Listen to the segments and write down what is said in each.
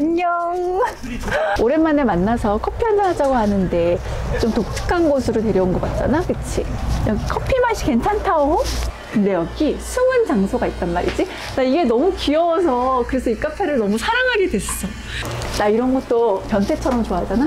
안녕. 오랜만에 만나서 커피 한잔 하자고 하는데 좀 독특한 곳으로 데려온 거 같잖아, 그치? 여기 커피 맛이 괜찮다오? 근데 여기 숨은 장소가 있단 말이지. 나 이게 너무 귀여워서 그래서 이 카페를 너무 사랑하게 됐어. 나 이런 것도 변태처럼 좋아하잖아.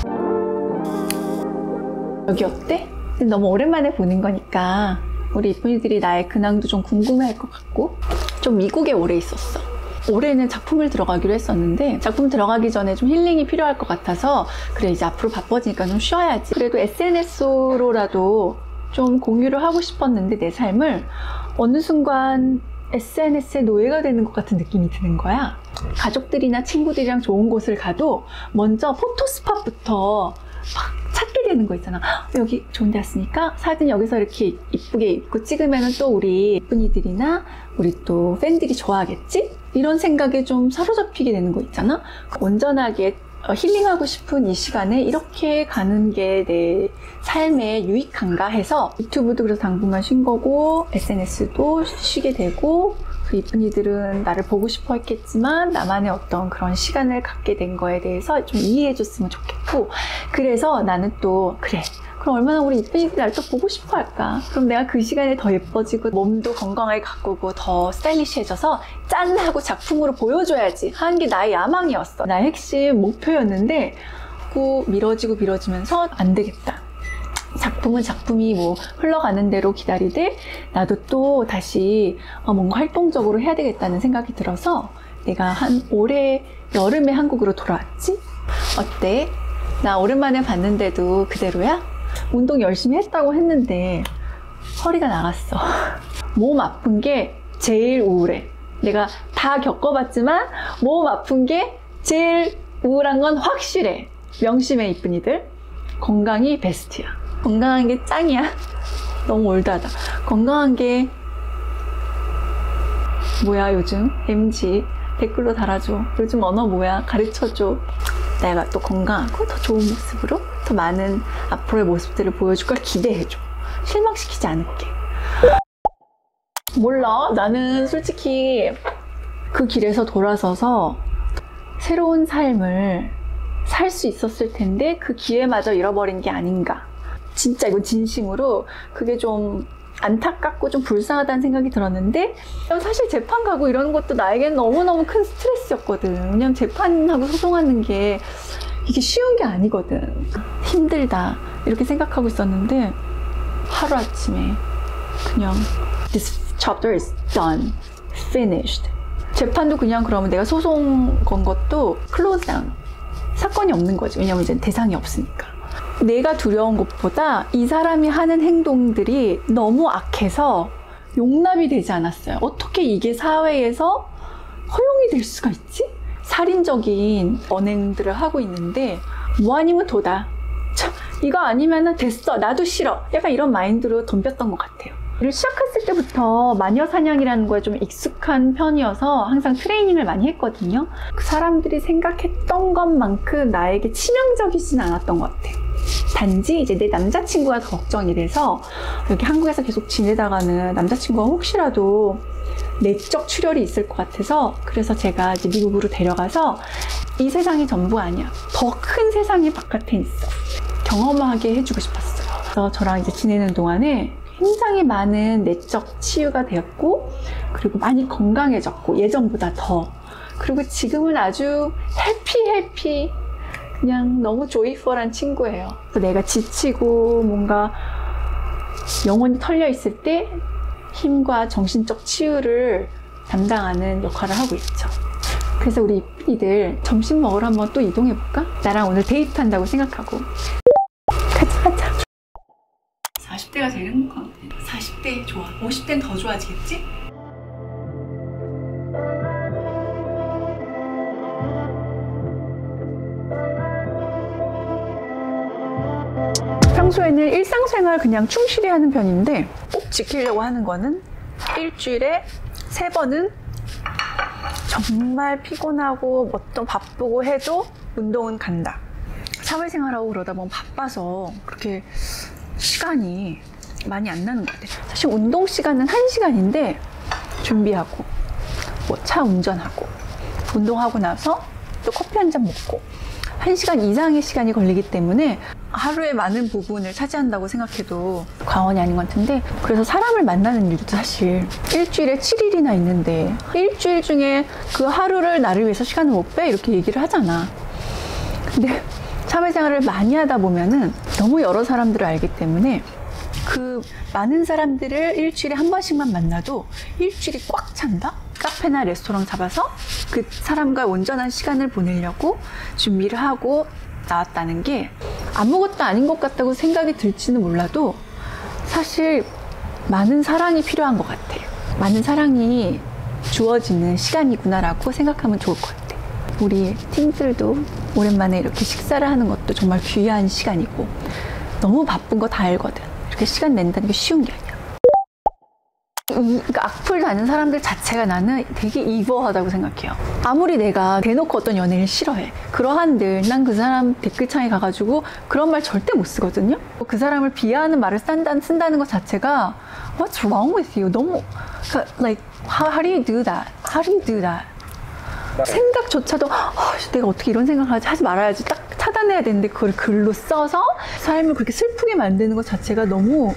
여기 어때? 너무 오랜만에 보는 거니까 우리 이쁜이들이 나의 근황도 좀 궁금해할 것 같고. 좀 미국에 오래 있었어. 올해는 작품을 들어가기로 했었는데 작품 들어가기 전에 좀 힐링이 필요할 것 같아서 그래 이제 앞으로 바빠지니까 좀 쉬어야지. 그래도 SNS로라도 좀 공유를 하고 싶었는데 내 삶을 어느 순간 SNS의 노예가 되는 것 같은 느낌이 드는 거야. 가족들이나 친구들이랑 좋은 곳을 가도 먼저 포토스팟부터 막 찾게 되는 거 있잖아. 여기 좋은 데 왔으니까 사진 여기서 이렇게 이쁘게 입고 찍으면 또 우리 이쁜이들이나 우리 또 팬들이 좋아하겠지? 이런 생각에 좀 사로잡히게 되는 거 있잖아. 온전하게 힐링하고 싶은 이 시간에 이렇게 가는 게 내 삶에 유익한가 해서 유튜브도 그래서 당분간 쉰 거고 SNS도 쉬게 되고 그 이쁜이들은 나를 보고 싶어 했겠지만 나만의 어떤 그런 시간을 갖게 된 거에 대해서 좀 이해해 줬으면 좋겠고 그래서 나는 또 그래 그럼 얼마나 우리 이쁜이들이 날 또 보고 싶어 할까. 그럼 내가 그 시간에 더 예뻐지고 몸도 건강하게 가꾸고 더 스타일리시해져서 짠 하고 작품으로 보여줘야지 하는 게 나의 야망이었어. 나의 핵심 목표였는데 자꾸 미뤄지면서 안 되겠다. 작품은 작품이 뭐 흘러가는 대로 기다리되 나도 또 다시 뭔가 활동적으로 해야 되겠다는 생각이 들어서 내가 한 올해 여름에 한국으로 돌아왔지? 어때? 나 오랜만에 봤는데도 그대로야? 운동 열심히 했다고 했는데 허리가 나갔어. 몸 아픈 게 제일 우울해. 내가 다 겪어봤지만 몸 아픈 게 제일 우울한 건 확실해. 명심해 이쁜이들. 건강이 베스트야. 건강한 게 짱이야. 너무 올드하다. 건강한 게 뭐야 요즘? MG 댓글로 달아줘. 요즘 언어 뭐야? 가르쳐줘. 내가 또 건강하고 더 좋은 모습으로 더 많은 앞으로의 모습들을 보여줄 걸 기대해줘. 실망시키지 않을게. 몰라. 나는 솔직히 그 길에서 돌아서서 새로운 삶을 살 수 있었을 텐데 그 기회마저 잃어버린 게 아닌가. 진짜 이거 진심으로 그게 좀 안타깝고 좀 불쌍하다는 생각이 들었는데 사실 재판 가고 이런 것도 나에겐 너무너무 큰 스트레스였거든. 왜냐면 재판하고 소송하는 게 이게 쉬운 게 아니거든. 힘들다 이렇게 생각하고 있었는데 하루아침에 그냥 This chapter is done, finished. 재판도 그냥 그러면 내가 소송 건 것도 close down. 사건이 없는 거지. 왜냐면 이제 대상이 없으니까. 내가 두려운 것보다 이 사람이 하는 행동들이 너무 악해서 용납이 되지 않았어요. 어떻게 이게 사회에서 허용이 될 수가 있지? 살인적인 언행들을 하고 있는데 뭐 아니면 도다. 참, 이거 아니면 됐어. 나도 싫어. 약간 이런 마인드로 덤볐던 것 같아요. 일을 시작했을 때부터 마녀사냥이라는 거에 좀 익숙한 편이어서 항상 트레이닝을 많이 했거든요. 그 사람들이 생각했던 것만큼 나에게 치명적이진 않았던 것 같아요. 단지 이제 내 남자친구가 더 걱정이 돼서 여기 한국에서 계속 지내다가는 남자친구가 혹시라도 내적 출혈이 있을 것 같아서 그래서 제가 이제 미국으로 데려가서 이 세상이 전부 아니야. 더 큰 세상이 바깥에 있어. 경험하게 해주고 싶었어요. 그래서 저랑 이제 지내는 동안에 굉장히 많은 내적 치유가 되었고 그리고 많이 건강해졌고 예전보다 더 그리고 지금은 아주 해피 그냥 너무 조이풀한 친구예요. 그래서 내가 지치고 뭔가 영혼이 털려 있을 때 힘과 정신적 치유를 담당하는 역할을 하고 있죠. 그래서 우리 이쁜이들 점심 먹으러 한번 또 이동해볼까? 나랑 오늘 데이트한다고 생각하고 같이 가자. 40대가 제일 행복한 것 같아. 40대 좋아. 50대는 더 좋아지겠지? 평소에는 일상생활 그냥 충실히 하는 편인데 꼭 지키려고 하는 거는 일주일에 3번은 정말 피곤하고 뭐 또 바쁘고 해도 운동은 간다. 사회생활하고 그러다 보면 바빠서 그렇게 시간이 많이 안 나는 것 같아요. 사실 운동 시간은 1시간인데 준비하고 뭐 차 운전하고 운동하고 나서 또 커피 한 잔 먹고 1시간 이상의 시간이 걸리기 때문에 하루의 많은 부분을 차지한다고 생각해도 과언이 아닌 것 같은데, 그래서 사람을 만나는 일도 사실 일주일에 7일이나 있는데 일주일 중에 그 하루를 나를 위해서 시간을 못 빼? 이렇게 얘기를 하잖아. 근데 사회생활을 많이 하다 보면은 너무 여러 사람들을 알기 때문에 그 많은 사람들을 일주일에 한 번씩만 만나도 일주일이 꽉 찬다? 카페나 레스토랑 잡아서 그 사람과 온전한 시간을 보내려고 준비를 하고 나왔다는 게 아무것도 아닌 것 같다고 생각이 들지는 몰라도 사실 많은 사랑이 필요한 것 같아요. 많은 사랑이 주어지는 시간이구나라고 생각하면 좋을 것 같아요. 우리 팀들도 오랜만에 이렇게 식사를 하는 것도 정말 귀한 시간이고, 너무 바쁜 거 다 알거든. 이렇게 시간 낸다는 게 쉬운 게 아니야. 그러니까 악플 다는 사람들 자체가 나는 되게 이거하다고 생각해요. 아무리 내가 대놓고 어떤 연예인을 싫어해, 그러한들 난 그 사람 댓글창에 가가지고 그런 말 절대 못 쓰거든요. 그 사람을 비하하는 말을 쓴다는 것 자체가 What's wrong with you? 너무 like how do you do that? How do you do that? 생각조차도 내가 어떻게 이런 생각을 하지 말아야지, 딱 차단해야 되는데 그걸 글로 써서 삶을 그렇게 슬프게 만드는 것 자체가 너무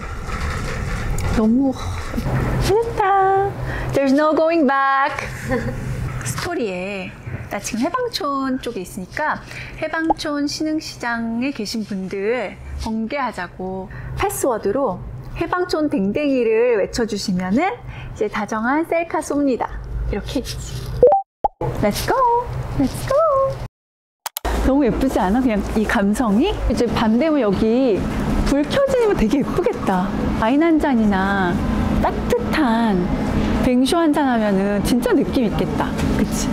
됐다. There's no going back. 스토리에 나 지금 해방촌 쪽에 있으니까 해방촌 신흥시장에 계신 분들 번개하자고 패스워드로 해방촌 댕댕이를 외쳐주시면은 이제 다정한 셀카 쏩니다. 이렇게 있지. Let's go, let's go. 너무 예쁘지 않아? 그냥 이 감성이? 이제 밤 되면 여기 불 켜지면 되게 예쁘겠다. 와인 한 잔이나 따뜻한 뱅쇼 한 잔 하면은 진짜 느낌 있겠다. 그치?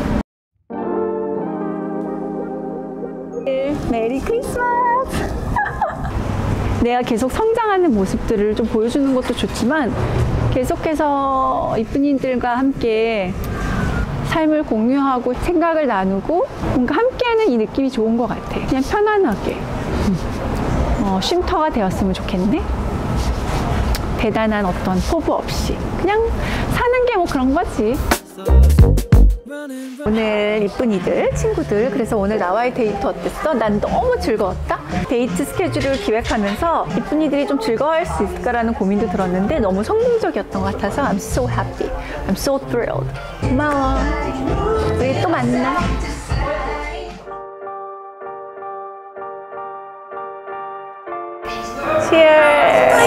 메리 크리스마스! 내가 계속 성장하는 모습들을 좀 보여주는 것도 좋지만 계속해서 이쁜이들과 함께 삶을 공유하고 생각을 나누고 뭔가 함께하는 이 느낌이 좋은 것 같아. 그냥 편안하게 쉼터가 되었으면 좋겠네. 대단한 어떤 포부 없이 그냥 사는 게 뭐 그런 거지. 오늘 이쁜이들 친구들, 그래서 오늘 나와의 데이트 어땠어? 난 너무 즐거웠다. 데이트 스케줄을 기획하면서 이쁜이들이 좀 즐거워할 수 있을까라는 고민도 들었는데 너무 성공적이었던 것 같아서 I'm so happy, I'm so thrilled. 고마워. 우리 또 만나. Cheers.